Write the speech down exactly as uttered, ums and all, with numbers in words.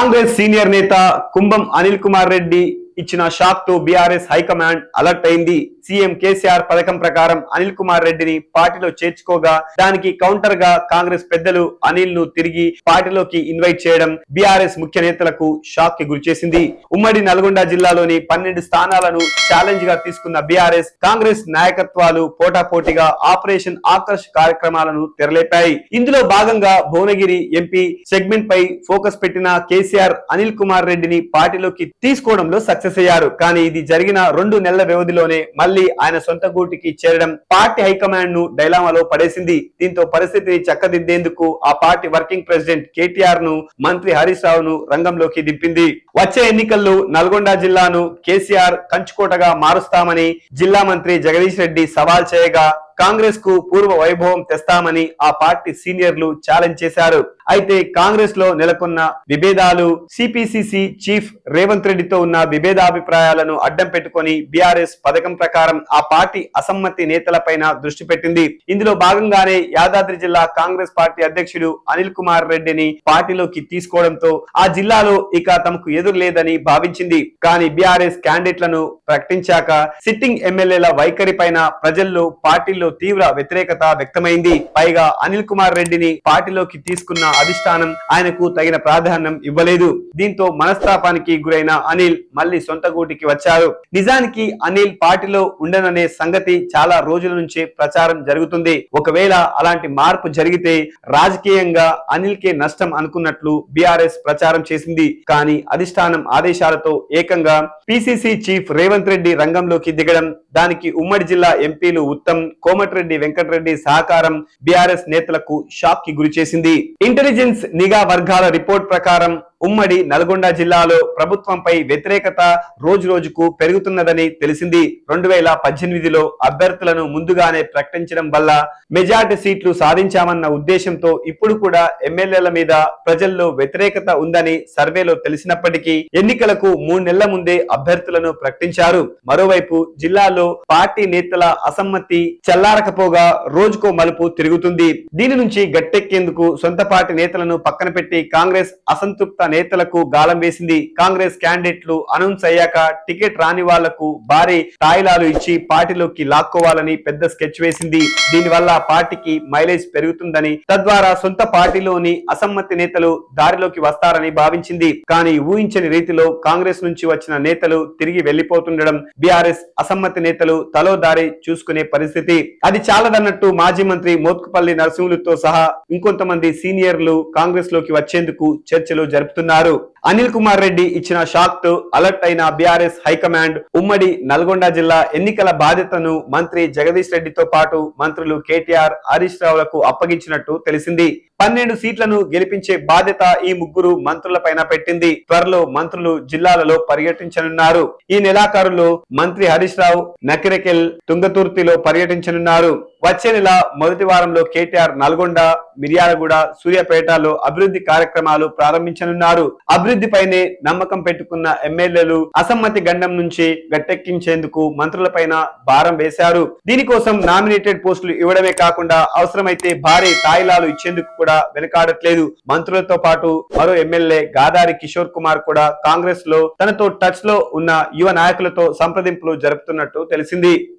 Congress senior నేత కుంభం అనిల్ కుమార్ రెడ్డి ఇచ్చిన shock తో బీఆర్ఎస్ హైకమాండ్ అలర్ట్ అయింది. సీఎం కేసీఆర్ పథకం ప్రకారం అనిల్ కుమార్ రెడ్డిని పార్టీలో చేర్చుకోగా దానికి కౌంటర్ గా కాంగ్రెస్ పెద్దలు అనిల్ ను తిరిగి పార్టీలోకి ఇన్వైట్ చేయడం బీఆర్ఎస్ ముఖ్య నేతలకు షాక్ కి గురిచేసింది. ఉమ్మడి నల్గొండ జిల్లాలోని పన్నెండు స్థానాలను ఛాలెంజ్ గా తీసుకున్న బీఆర్ఎస్ కాంగ్రెస్ నాయకత్వాలు పోటాపోటీగా ఆపరేషన్ ఆకర్ష్ కార్యక్రమాలను తెరలేపాయి. ఇందులో భాగంగా భువనగిరి ఎంపీ సెగ్మెంట్ పై ఫోకస్ పెట్టిన కేసీఆర్ అనిల్ కుమార్ రెడ్డిని పార్టీలోకి తీసుకోవడంలో సక్సెస్ అయ్యారు. కానీ ఇది జరిగిన రెండు నెలల వ్యవధిలోనే మళ్లీ ఆయన సొంత గూటికి చేరడం పార్టీ హైకమాండ్ ను డైలామాలో పడేసింది. దీంతో పరిస్థితిని చక్కదిద్దేందుకు ఆ పార్టీ వర్కింగ్ ప్రెసిడెంట్ కేటీఆర్ ను మంత్రి హరీష్ రావును రంగంలోకి దింపింది. వచ్చే ఎన్నికల్లో నల్గొండ జిల్లాను కేసీఆర్ కంచుకోటగా మారుస్తామని జిల్లా మంత్రి జగదీష్ రెడ్డి సవాల్ చేయగా కాంగ్రెస్ కు పూర్వ వైభవం తెస్తామని ఆ పార్టీ సీనియర్లు ఛాలెంజ్ చేశారు. అయితే కాంగ్రెస్ లో నెలకొన్న విభేదాలు, సిపిసిసి చీఫ్ రేవంత్ రెడ్డితో ఉన్న విభేదాభిప్రాయాలను అడ్డం పెట్టుకుని బీఆర్ఎస్ పథకం ప్రకారం ఆ పార్టీ అసమ్మతి నేతలపైన దృష్టి పెట్టింది. ఇందులో భాగంగానే యాదాద్రి జిల్లా కాంగ్రెస్ పార్టీ అధ్యక్షుడు అనిల్ కుమార్ రెడ్డిని పార్టీలోకి తీసుకోవడంతో ఆ జిల్లాలో ఇక తమకు ఎదురు లేదని భావించింది. కానీ బీఆర్ఎస్ క్యాండిడేట్లను ప్రకటించాక సిట్టింగ్ ఎమ్మెల్యేల వైఖరి పైన ప్రజల్లో పార్టీలో తీవ్ర వ్యతిరేకత వ్యక్తమైంది. పైగా అనిల్ కుమార్ రెడ్డిని పార్టీలోకి తీసుకున్న అధిష్టానం ఆయనకు తగిన ప్రాధాన్యం ఇవ్వలేదు. దీంతో మనస్తాపానికి గురైన అనిల్ మళ్లీ సొంత గూటికి వచ్చారు. నిజానికి అనిల్ పార్టీలో ఉండననే సంగతి చాలా రోజుల నుంచే ప్రచారం జరుగుతుంది. ఒకవేళ అలాంటి మార్పు జరిగితే రాజకీయంగా అనిల్ కే నష్టం అనుకున్నట్లు బీఆర్ఎస్ ప్రచారం చేసింది. కానీ అధిష్టానం ఆదేశాలతో ఏకంగా పిసిసి చీఫ్ రేవంత్ రెడ్డి రంగంలోకి దిగడం, దానికి ఉమ్మడి జిల్లా ఎంపీలు ఉత్తమ్, కోమటిరెడ్డి వెంకటరెడ్డి సహకారం బీఆర్ఎస్ నేతలకు షాక్ కి గురి చేసింది. ఇంటెలిజెన్స్ నిఘా వర్గాల రిపోర్ట్ ప్రకారం ఉమ్మడి నల్గొండ జిల్లాలో ప్రభుత్వంపై వ్యతిరేకత రోజు రోజుకు పెరుగుతున్నదని తెలిసింది. రెండు వేల పద్దెనిమిదిలో అభ్యర్థులను ముందుగానే ప్రకటించడం వల్ల మెజార్టీ సీట్లు సాధించామన్న ఉద్దేశంతో ఇప్పుడు కూడా ఎమ్మెల్యేల మీద ప్రజల్లో వ్యతిరేకత ఉందని సర్వేలో తెలిసినప్పటికీ ఎన్నికలకు మూడు నెలల ముందే అభ్యర్థులను ప్రకటించారు. మరోవైపు జిల్లాలో పార్టీ నేతల అసమ్మతి చల్లారకపోగా రోజుకో మలుపు తిరుగుతుంది. దీని నుంచి గట్టెక్కేందుకు సొంత పార్టీ నేతలను పక్కన పెట్టి కాంగ్రెస్ అసంతృప్త నేతలకు గాలం వేసింది. కాంగ్రెస్ క్యాండిడేట్లు అనౌన్స్ అయ్యాక టికెట్ రాని వాళ్లకు భారీ తాయిలాలు ఇచ్చి పార్టీలోకి లాక్కోవాలని పెద్ద స్కెచ్ వేసింది. దీనివల్ల పార్టీకి మైలేజ్ పెరుగుతుందని, తద్వారా సొంత పార్టీలోని అసమ్మతి నేతలు దారిలోకి వస్తారని భావించింది. కానీ ఊహించని రీతిలో కాంగ్రెస్ నుంచి వచ్చిన నేతలు తిరిగి వెళ్లిపోతుండడం బీఆర్ఎస్ అసమ్మతి నేతలు తలో దారి చూసుకునే పరిస్థితి. అది చాలదన్నట్టు మాజీ మంత్రి మోత్కుపల్లి నరసింహులతో సహా ఇంకొంతమంది సీనియర్లు కాంగ్రెస్ లోకి వచ్చేందుకు చర్చలు జరుపుతున్నారు. అనిల్ కుమార్ రెడ్డి ఇచ్చిన షాక్ తో అలర్ట్ అయిన బీఆర్ఎస్ హైకమాండ్ ఉమ్మడి నల్గొండ జిల్లా ఎన్నికల బాధ్యతను మంత్రి జగదీష్ రెడ్డితో పాటు మంత్రులు కేటీఆర్, హరీష్ రావులకు అప్పగించినట్టు తెలిసింది. పన్నెండు సీట్లను గెలిపించే బాధ్యత ఈ ముగ్గురు మంత్రుల పైన పెట్టింది. త్వరలో మంత్రులు జిల్లాలలో పర్యటించనున్నారు. ఈ నెలాఖరులో మంత్రి హరీష్ రావు నకిరెకెల్, తుంగతుర్తిలో పర్యటించనున్నారు. వచ్చే నెల మొదటి వారంలో కేటీఆర్ నల్గొండ, మిర్యాలగూడ, సూర్యాపేటలో అభివృద్ధి కార్యక్రమాలు ప్రారంభించనున్నారు. అభివృద్ధిపైనే నమ్మకం పెట్టుకున్న ఎమ్మెల్యేలు అసమ్మతి గండం నుంచి గట్టెక్కించేందుకు మంత్రులపైన భారం వేశారు. దీనికోసం నామినేటెడ్ పోస్టులు ఇవ్వడమే కాకుండా అవసరమైతే భారీ తాయిలాలు ఇచ్చేందుకు కూడా వెనుకాడట్లేదు. మంత్రులతో పాటు మరో ఎమ్మెల్యే గాదారి కిషోర్ కుమార్ కూడా కాంగ్రెస్ లో తనతో టచ్ లో ఉన్న యువ నాయకులతో సంప్రదింపులు జరుపుతున్నట్టు తెలిసింది.